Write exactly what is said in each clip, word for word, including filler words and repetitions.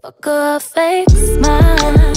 Fuck a fake smile,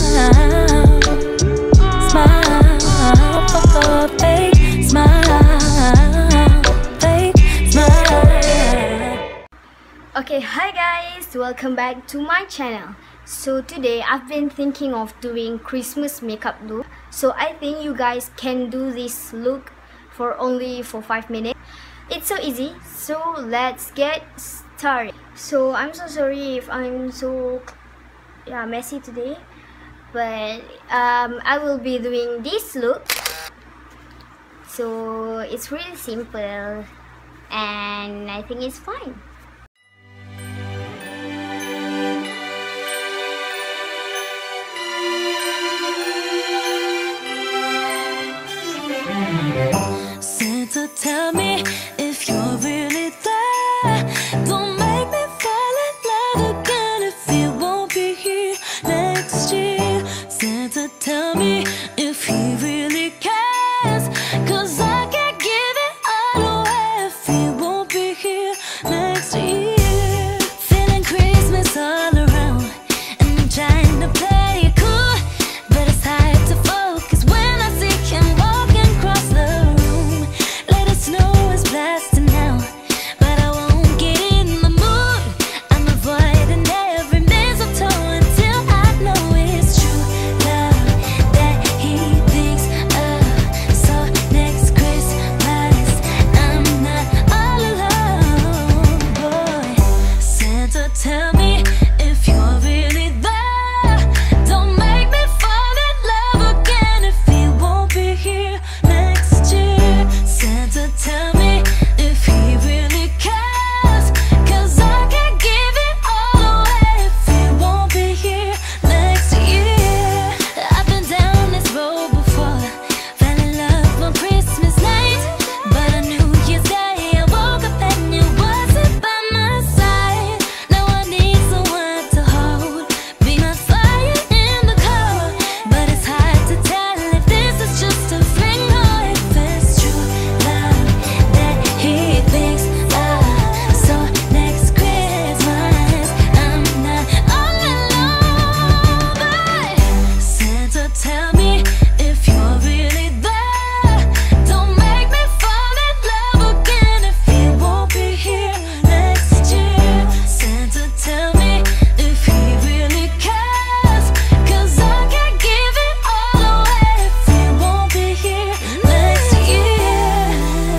smile. Fuck a fake smile, fake smile. Okay, hi guys, welcome back to my channel. So today I've been thinking of doing Christmas makeup look. So I think you guys can do this look for only for five minutes. It's so easy. So let's get started. So I'm so sorry if I'm so yeah messy today, but um, I will be doing this look. So it's really simple and I think it's fine. Santa, tell me if you're really there. Don't make me fall in love again if you won't be here next year. Santa, tell me if he really cares, 'cause I can't give it all away if he won't be here next year. Feeling Christmas all around, and I'm trying to play it cool, but it's hard to focus when I see him walking across the room. Let us know it's blasting now, but I won't get in the mood. I'm avoiding every mistletoe until I know it's true love that he thinks of. So next Christmas I'm not all alone, boy. Santa, tell me if you're really there. Don't make me fall in love again if he won't be here next year. Santa, tell me if he really cares, 'cause I can't give it all away if he won't be here next year. I've been down this road before, fell in love on Christmas night, but on New Year's Day I woke up and you wasn't by my side. Now I need someone to hold, be my fire in the cold, but it's hard to tell if this is just a fling or if it's true love that he thinks of. So next Christmas I'm not all alone, but Santa, tell me if you're really there. Don't make me fall in love again if he won't be here next year. Santa, tell me if he really cares, 'cause I can't give it all away if he won't be here next year.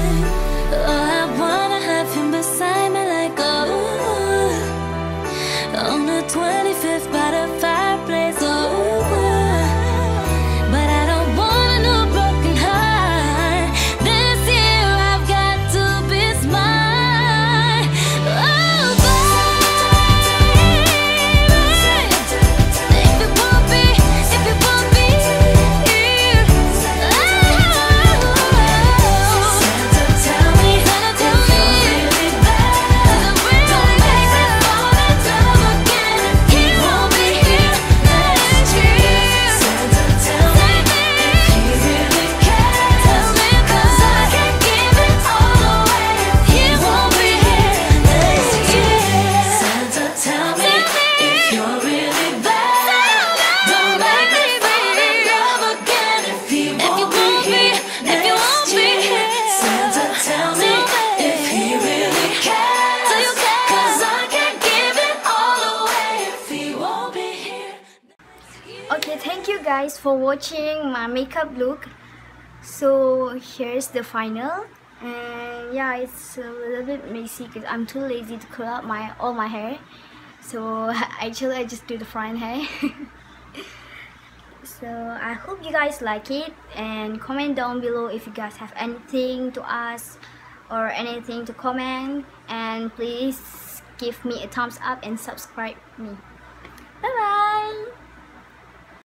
Oh, I wanna have him beside me like oh, on the twenty-fifth by the fireplace. Oh, but I don't want a new broken heart. This year I've got to be smart. Oh, baby, if it won't be, if it won't be here, oh, Santa, tell me, Santa, tell me if you're really there. Don't make me fall in love again if he won't be here next year. Santa, tell me if he really cares. Tell me, 'cause I can't give it all away if he won't be here next year. Santa, tell me if you're really there. Don't make me fall in love again if he won't be here next year. Santa, tell me if he really cares, 'cause I can't give it all away if he won't be here. Okay, thank you guys for watching my makeup look. So here's the final, and yeah, it's a little bit messy because I'm too lazy to curl up my all my hair. So actually I just do the front hair. So I hope you guys like it, and comment down below if you guys have anything to ask or anything to comment, and please give me a thumbs up and subscribe me.